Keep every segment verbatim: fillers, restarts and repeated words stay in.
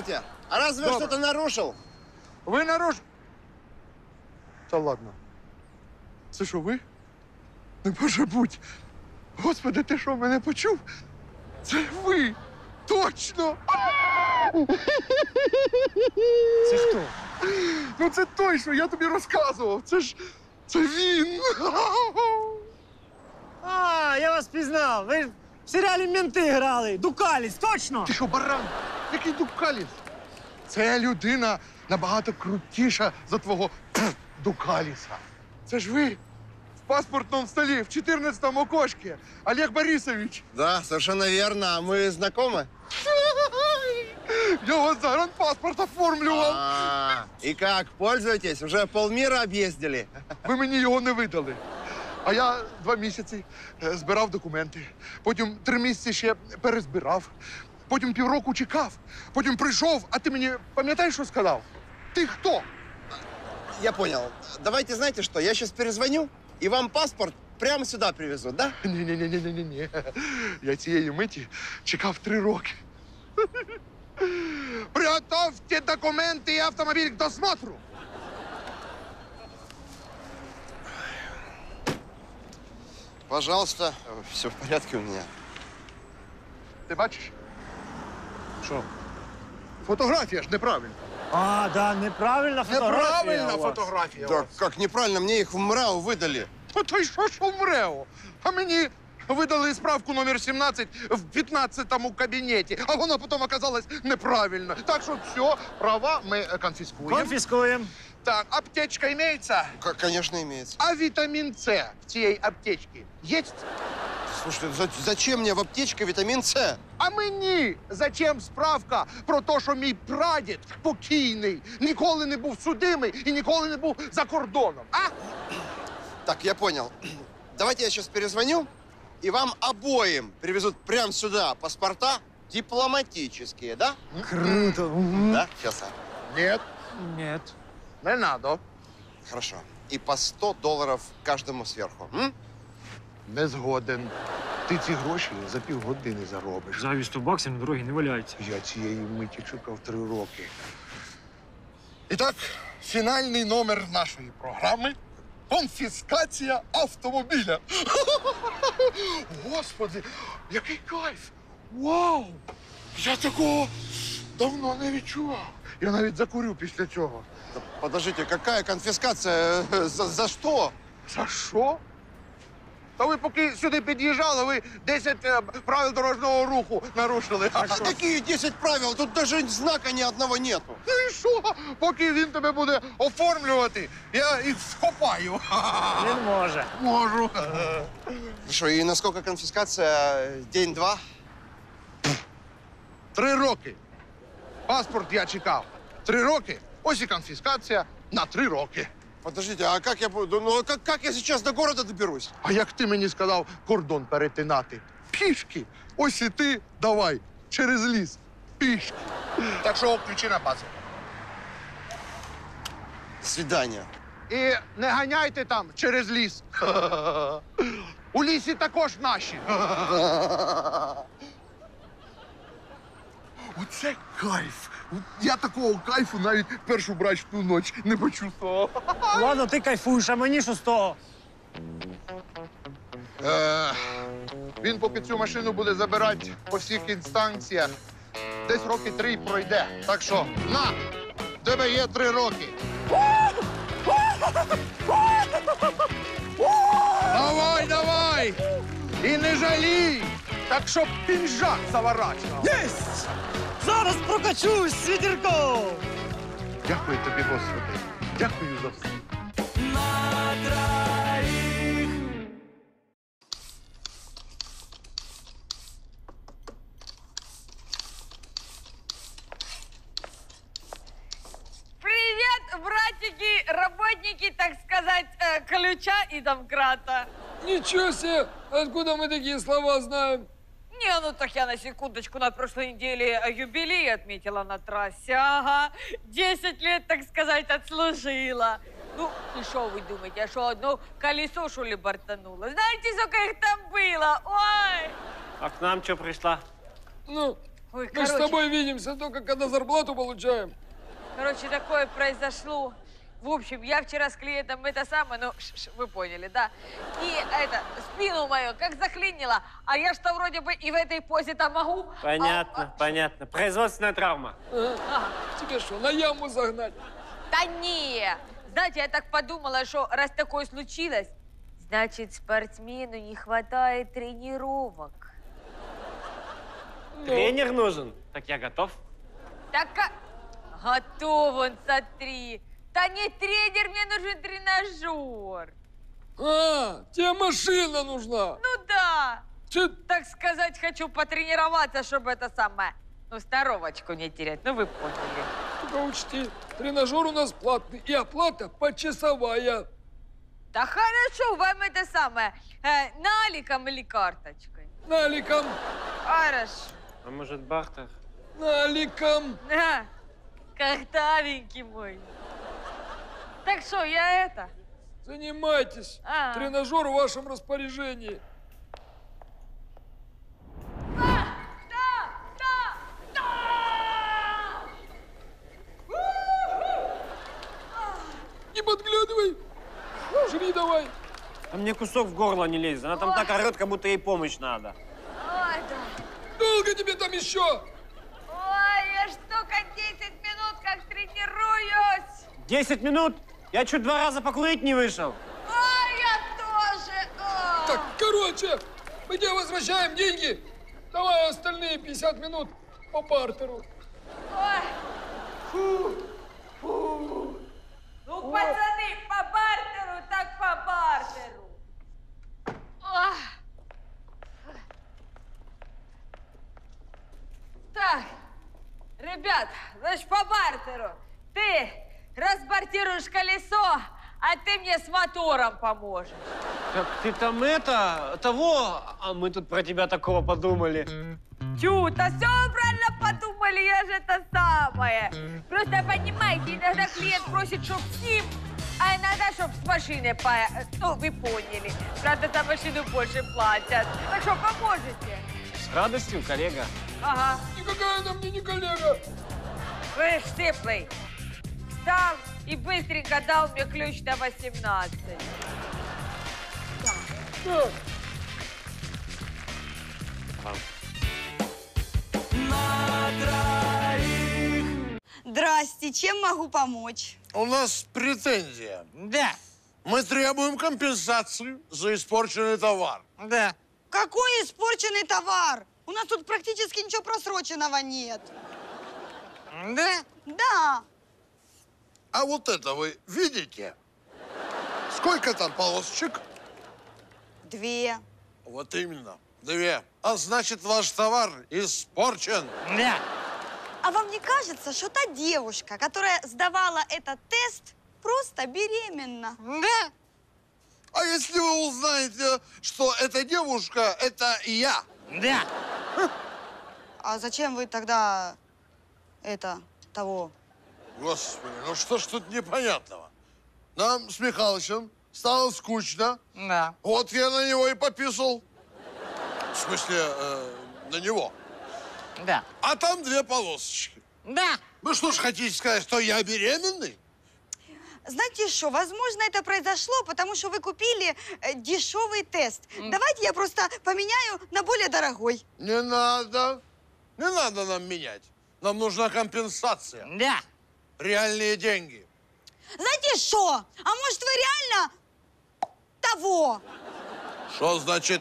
Здравствуйте. А разве я что-то нарушил? Ви наруш... Та ладно. Це що, ви? Не може бути. Господи, ти що, мене почув? Це ви! Точно! Це хто? Ну це той, що я тобі розказував. Це ж... Це він! А, я вас пізнав. Ви ж в серіалі «Менти» грали. Дукаліс, точно? Ти що, баран? Який Дукаліс? Це людина набагато крутіша за твого пф, Дукаліса. Це ж ви в паспортному столі в чотирнадцятому окошці. Олег Борисович. Да, совершенно верно. А мы знакомы? Я вас загранпаспорт оформлював. А, и как, пользуетесь? Уже полмира объездили. Ви мені його не видали. А я два місяці е, збирав документи. Потім три місяці ще перезбирав. Потім півроку чекав. Потім прийшов, а ти мені пам'ятаєш, що сказав? Ти хто? Я понял. Давайте, знаете что, я сейчас перезвоню, и вам паспорт прямо сюда привезут, да? Ні-ні-ні-ні-ні. Я цієї миті чекав три роки. Приготовьте документи і автомобіль к досмотру. Пожалуйста. Все в порядке у меня. Ти бачиш? Що? Фотографія ж неправильна. А, да, неправильна фотографія. Неправильна у вас. фотографія. Да, как неправильно, мне их в МРАО выдали. Ну, то й що, що в МРЕО? А мені видали справку номер сімнадцять в п'ятнадцятому кабінеті, а вона потім оказалась неправильно. Так що все, права ми е, конфіскуємо. Конфіскуємо. Так, аптечка імеється? К- Конечно, имеется. А вітамін С в цій аптечці є? Слушайте, за- зачем мне в аптечке витамин С? А мені зачем справка про те, що мій прадід покійний ніколи не був судимий і ніколи не був за кордоном, а? Так, я понял. Давайте я сейчас перезвоню, и вам обоим привезут прямо сюда паспорта дипломатические, да? Круто. Угу. Да? Сейчас. Ні, Ні. не надо. Хорошо. И по сто долларов каждому сверху. М? Не згоден. Ти ці гроші за півгодини заробиш. За сто баксів на дорогі не валяється. Я цієї миті чекав три роки. І так, фінальний номер нашої програми – конфіскація автомобіля. Господи, який кайф! Вау! Я такого давно не відчував. Я навіть закурю після цього. Да подождите, какая конфискация? За, за что? За що? Та ви поки сюди під'їжджали, ви десять е, правил дорожнього руху нарушили. А какие десять правил? Тут даже знака ни одного нету. Ну і що? Поки він тебе буде оформлювати, я їх вкопаю. Він може. Можу. Хорошо, и насколько конфискация? День-два? Три роки. Паспорт я чекав. Три роки. Ось і конфіскація на три роки. Подождите, а как я буду? Ну, как, как я сейчас до города доберусь? А як ти мені сказав кордон перетинати? Пішки. Ось і ти давай через ліс. Пішки. Так що ключі на базу. До свидания. І не ганяйте там через ліс. У лісі також наші. Оце кайф. Я такого кайфу навіть першу брачну ніч не почувствував. Ладно, ти кайфуєш, а мені що з того? Е, він поки цю машину буде забирати по всіх інстанціях, десь роки три пройде. Так що, на, в тебе є три роки. Давай, давай! І не жалій! Так щоб пінжак заворачував. Єсть! Зараз прокачусь з вітерком! Дякую тобі, Господи. Дякую за все. Привет, братики, работники, так сказать, э, ключа и домкрата. Ничего себе! Откуда мы такие слова знаем? Не, ну так я на секундочку на прошлой неделе э, юбилей отметила на трассе. Ага, десять лет, так сказать, отслужила. Ну, и что вы думаете, я что, одно колесо, что ли, бортанула? Знаете, сколько их там было? Ой! А к нам що прийшла? Ну, Ой, Мы ж с короче, тобой видимся только когда зарплату получаем. короче, такое произошло. В общем, я вчера с клиентом это самое, ну, ш -ш, вы поняли, да? И это, спину мою как заклинило, а я что вроде бы и в этой позе-то могу. Понятно, А- понятно. Производственная травма. Ага. Тебе что, на яму загнать? Да не! Знаете, я так подумала, что раз такое случилось, значит, спортсмену не хватает тренировок. Тренер нужен? Так я готов. Так, а... готов он, смотри. Да не тренер, мне нужен тренажер. А, тебе машина нужна. Ну да. Че? Так сказать, хочу потренироваться, чтобы это самое, ну, здоровочку не терять. Ну, вы поняли. Только учти, тренажер у нас платный, и оплата почасовая. Да хорошо, вам это самое, э, наликом или карточкой? Наликом, Хорошо. А может, бартер? наликом. На, картавенький мой. Так что, я это? Занимайтесь. А. Тренажер в вашем распоряжении. Не подглядывай. Жри давай. А мне кусок в горло не лезет. Она там так орет, как будто ей помощь надо. Ой, да. Долго тебе там еще? Ой, я ж только десять минут как тренируюсь. Десять минут? Я чуть два раза покурить не вышел. Ой, я тоже. О. Так, короче, мы тебе возвращаем деньги. Давай остальные пятьдесят минут по бартеру. Ой. Ну, пацаны, по бартеру, так по бартеру. Ох. Так, ребят, значит, по бартеру. Ты разбортируешь колесо, а ты мне с мотором поможешь. Так ты там это, того, а мы тут про тебя такого подумали. Чу, да все вы правильно подумали, я же это самое. Просто понимаете, иногда клиент просит, чтоб с ним, а иногда, чтоб с машиной по... Ну, вы поняли. Правда, за машину больше платят. Так что, поможете? С радостью, коллега. Ага. Никакая она мне не коллега. Слышь, Сиплый, встал и быстренько дал мне ключ на восемнадцать. Да. Здрасте, чем могу помочь? У нас претензия. Да. Мы требуем компенсацию за испорченный товар. Да. Какой испорченный товар? У нас тут практически ничего просроченного нет. Да? Да. А вот это вы видите? Сколько там полосочек? Две. Вот именно, две. А значит, ваш товар испорчен. Да. А вам не кажется, что та девушка, которая сдавала этот тест, просто беременна? Да. А если вы узнаете, что эта девушка – это я? Да. А зачем вы тогда это, того? Господи, ну что ж тут непонятного? Нам с Михалычем стало скучно. Да. Вот я на него и пописал. В смысле, э, на него. Да. А там две полосочки. Да. Вы что ж хотите сказать, что я беременный? Знаете что, возможно, это произошло, потому что вы купили э, дешевый тест. Давайте я просто поменяю на более дорогой. Не надо. Не надо нам менять. Нам нужна компенсация. Да. Реальные деньги. Знаете что? А может, вы реально того? Что значит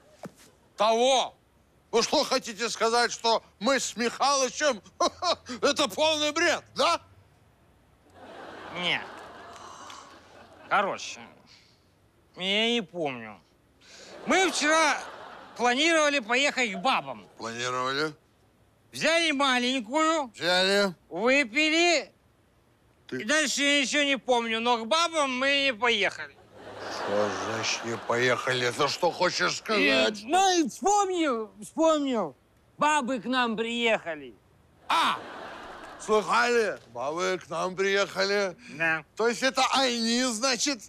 того? Вы что хотите сказать, что мы с Михалычем? Это полный бред, да? Нет. Короче, я не помню. Мы вчера планировали поехать к бабам. Планировали. Взяли маленькую, Взяли. выпили. Ты- И дальше я ничего не помню, но к бабам мы не поехали. Что значит не поехали? Ты что хочешь И, сказать? ну и вспомнил, вспомнил. Бабы к нам приехали. А! Слыхали? Бабы к нам приехали. Да. То есть это они, значит...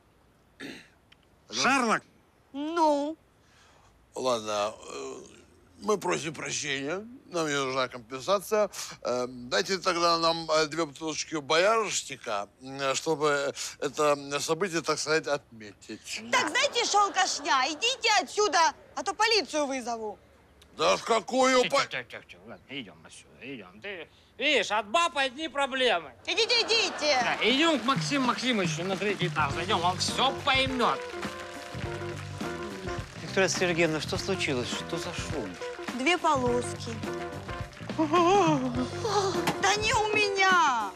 Шарлок. Ну? Ладно, э, мы просим прощения. Нам не нужна компенсация. Э, дайте тогда нам э, две бутылочки боярышника, э, чтобы это событие, так сказать, отметить. Так, знаете, что, алкашня, идите отсюда, а то полицию вызову. Да в какую... Тихо, тихо, тихо, тихо. Ладно, идем отсюда, идем. Ты видишь, от баб одни проблемы. Идите, идите. Да, идем к Максиму Максимовичу на третий этаж. Зайдем, он все поймет. Виктория Сергеевна, что случилось? Что за шум? Две полоски. Да не у меня.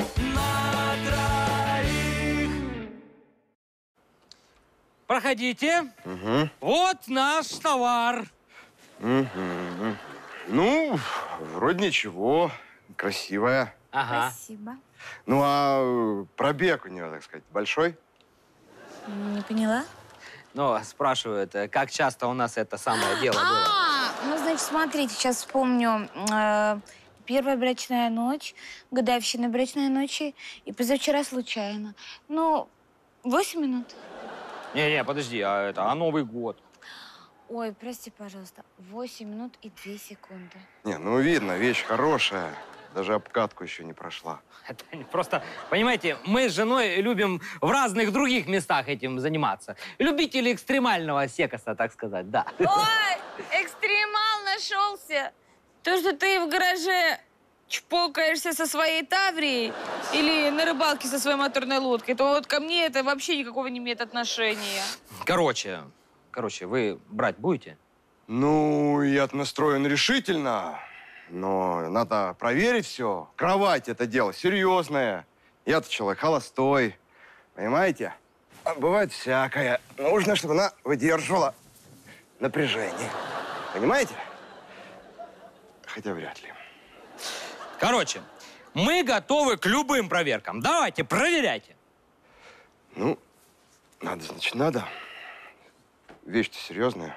Проходите. Угу. Вот наш товар. Угу. Ну, вроде ничего. Красивая. Ага. Спасибо. Ну, а пробег у нее, так сказать, большой? Не поняла? Ну, спрашивают, как часто у нас это самое дело было. А, ну, значит, смотрите, сейчас вспомню. Э, первая брачная ночь, годовщина брачной ночи и позавчера случайно. Ну, восемь минут. Не-не, подожди, а это, а Новый год? Ой, прости, пожалуйста, восемь минут и две секунды. Не, ну видно, вещь хорошая. Даже обкатку еще не прошла. Это просто, понимаете, мы с женой любим в разных других местах этим заниматься. Любители экстремального секса, так сказать, да. Ой, экстремал нашелся. То, что ты в гараже чпокаешься со своей Таврией или на рыбалке со своей моторной лодкой, то вот ко мне это вообще никакого не имеет отношения. Короче, короче, вы брать будете? Ну, я настроен решительно, но надо проверить все. Кровать — это дело серьезное. Я-то человек холостой, понимаете? А бывает всякое. Нужно, чтобы она выдерживала напряжение. Понимаете? Хотя вряд ли. Короче, мы готовы к любым проверкам. Давайте, проверяйте. Ну, надо, значит, надо. Вещь-то серьезная.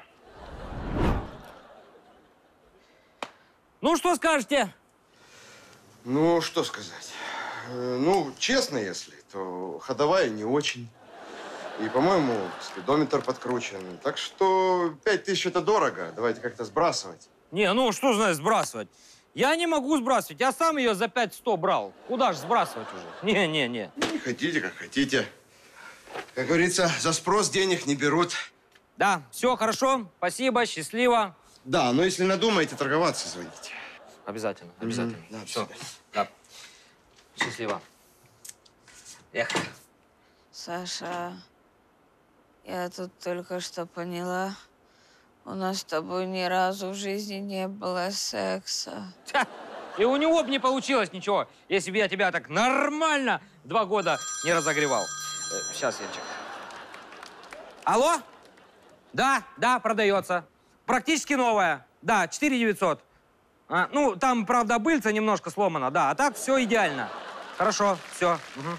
Ну, что скажете? Ну, что сказать. Э, Ну, честно, если, то ходовая не очень. И, по-моему, спидометр подкручен. Так что пять тысяч это дорого. Давайте как-то сбрасывать. Не, ну что значит сбрасывать? Я не могу сбрасывать. Я сам ее за пять сто брал. Куда же сбрасывать уже? Не-не-не. Не хотите, как хотите. Как говорится, за спрос денег не берут. Да, все хорошо. Спасибо, счастливо. Да, но если надумаете торговаться, звоните. Обязательно, обязательно. Да, до Все. свидания. Да. Счастливо. Эх. Саша, я тут только что поняла, у нас с тобой ни разу в жизни не было секса. Ха! И у него бы не получилось ничего, если бы я тебя так нормально два года не разогревал. Э, сейчас, Янчик. Алло? Да, да, продается. Практически новая. Да, четыре девятьсот. А, ну, там, правда, быльца немножко сломана, да. А так все идеально. Хорошо, все. Угу.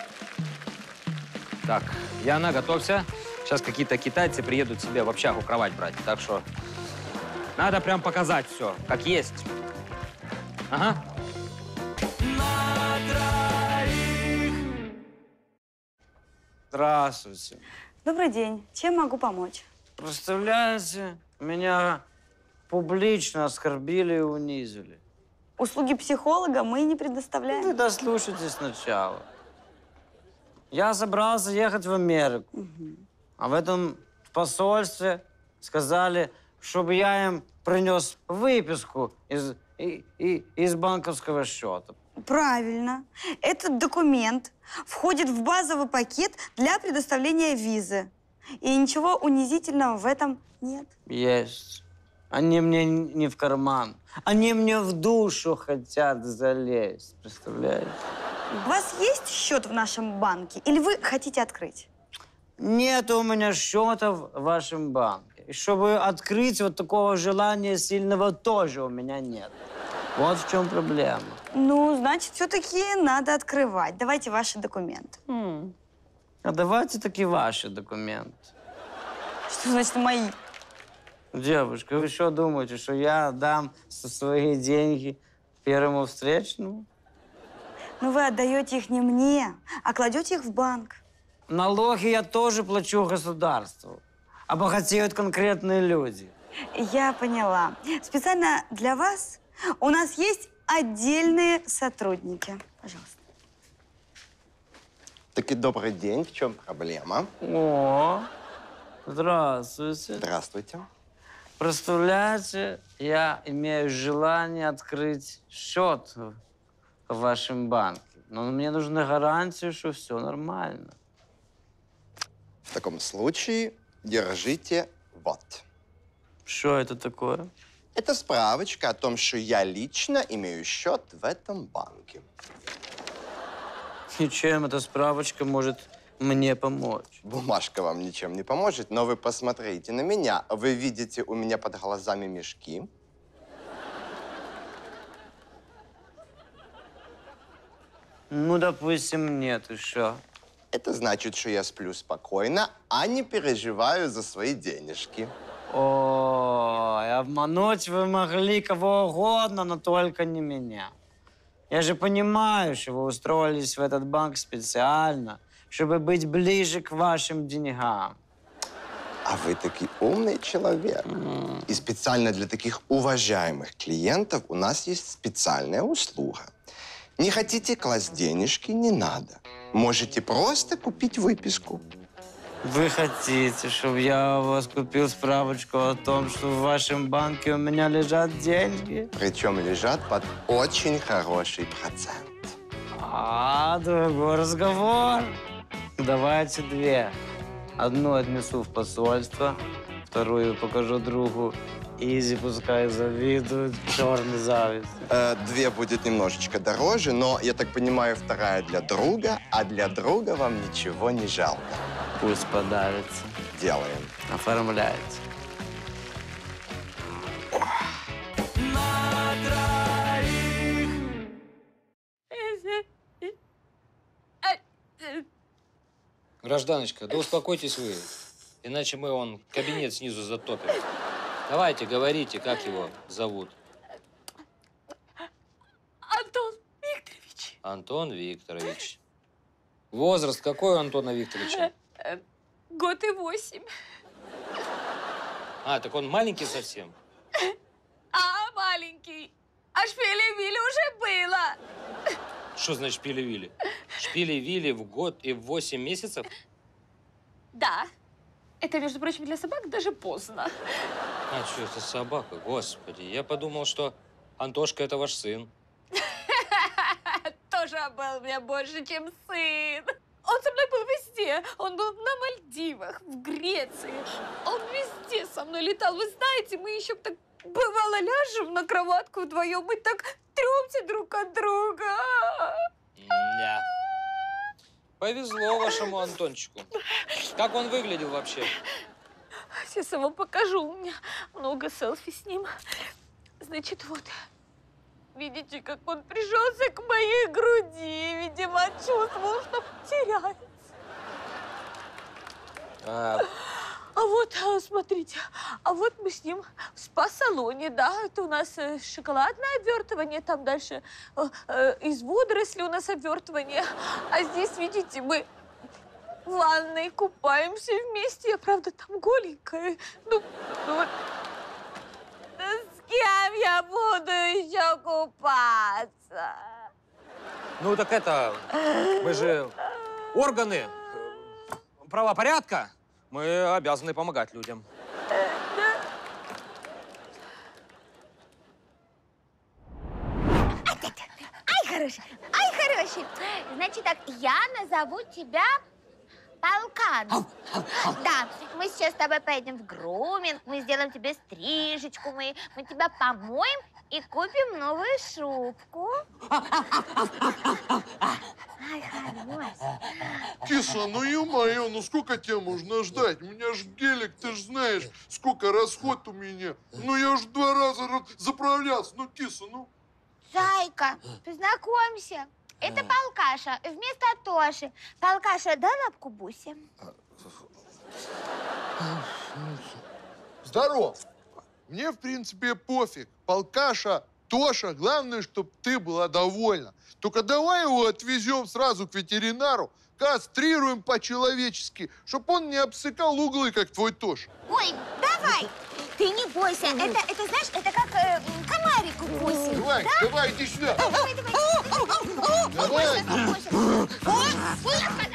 Так, Яна, готовься. Сейчас какие-то китайцы приедут себе в общагу кровать брать. Так что надо прям показать все, как есть. Ага. Здравствуйте. Добрый день. Чем могу помочь? Представляете, меня публично оскорбили и унизили. Услуги психолога мы не Вы предоставляем. дослушайте сначала. Я собрался ехать в Америку, а в этом посольстве сказали, чтобы я им принес выписку из, и, и, из банковского счета. Правильно. Этот документ входит в базовый пакет для предоставления визы. И ничего унизительного в этом нет. Есть. Они мне не в карман. Они мне в душу хотят залезть. Представляете? У вас есть счет в нашем банке? Или вы хотите открыть? Нет у меня счета в вашем банке. И чтобы открыть, вот такого желания сильного тоже у меня нет. Вот в чем проблема. Ну, значит, все-таки надо открывать. Давайте ваши документы. М. А давайте таки ваши документы. Что значит мои? Девушка, вы что думаете, что я дам со свои деньги первому встречному? Ну, вы отдаете их не мне, а кладете их в банк. Налоги я тоже плачу государству. А богатеют конкретные люди. Я поняла. Специально для вас у нас есть отдельные сотрудники. Пожалуйста. Таки добрый день. В чем проблема? О, здравствуйте. Здравствуйте. Представляете, я имею желание открыть счет в вашем банке. Но мне нужна гарантия, что все нормально. В таком случае держите вот. Что это такое? Это справочка о том, что я лично имею счет в этом банке. И чем эта справочка может мне помочь? Бумажка вам ничем не поможет, но вы посмотрите на меня. Вы видите у меня под глазами мешки. Ну, допустим, нет, и что? Это значит, что я сплю спокойно, а не переживаю за свои денежки. Ой, обмануть вы могли кого угодно, но только не меня. Я же понимаю, что вы устроились в этот банк специально, чтобы быть ближе к вашим деньгам. А вы таки умный человек. Mm. И специально для таких уважаемых клиентов у нас есть специальная услуга. Не хотите класть денежки, не надо. Можете просто купить выписку. Вы хотите, чтобы я у вас купил справочку о том, что в вашем банке у меня лежат деньги? Причем лежат под очень хороший процент. А, другой разговор. Давайте две. Одну отнесу в посольство, вторую покажу другу. Изи, пускай завидуют, черный зависть. Э, две будет немножечко дороже, но, я так понимаю, вторая для друга, а для друга вам ничего не жалко. Пусть подавится. Делаем. Оформляется. Гражданочка, да успокойтесь вы, иначе мы он кабинет снизу затопим. Давайте, говорите, как его зовут? Антон Викторович. Антон Викторович. Возраст какой у Антона Викторовича? Год и восемь. А, так он маленький совсем? А, маленький. А шпили-вили уже было. Что значит шпили-вили? Шпили-вили в год и в восемь месяцев? Да. Это, между прочим, для собак даже поздно. А, что это собака? Господи, я подумал, что Антошка – это ваш сын. Тоже был мне больше, чем сын. Он со мной был везде. Он был на Мальдивах, в Греции. Он везде со мной летал. Вы знаете, мы еще так бывало ляжем на кроватку вдвоем и так трёмся друг от друга. Да. Повезло вашему Антончику. Как он выглядел вообще? Сейчас я вам покажу. У меня много селфи с ним. Значит, вот. Видите, как он прижался к моей груди. Видимо, чувствовал, что теряется. А... А вот, смотрите, а вот мы с ним в спа-салоне, да, это у нас шоколадное обвертывание, там дальше э, э, из водорослей у нас обвертывание, а здесь, видите, мы в ванной купаемся вместе, я, правда, там голенькая, ну, ну вот. Да с кем я буду еще купаться? Ну, так это, мы же органы правопорядка. Мы обязаны помогать людям. Ай, хороший, ай, хороший. Значит так, я назову тебя Полкан. Да, мы сейчас с тобой поедем в груминг, мы сделаем тебе стрижечку, мы, мы тебя помоем и купим новую шубку. Ай, хороший. Киса, ну ё-моё, ну сколько тебя можно ждать? У меня ж гелик, ты ж знаешь, сколько расход у меня. Ну я ж два раза заправлялся, ну Киса, ну. Зайка, познакомься. Это Полкаша вместо Тоши. Полкаша, дай лапку Бусе. Здоров. Мне, в принципе, пофиг. Полкаша, Тоша, главное, чтобы ты была довольна. Только давай его отвезем сразу к ветеринару, кастрируем по-человечески, чтобы он не обсыкал углы, как твой Тоша. Ой, давай. Ты не бойся. Это, это знаешь, это как э, комарик укусит. Давай, да? давай, иди сюда. Давай, давай. Давай. Побольше, побольше. Ой, ой,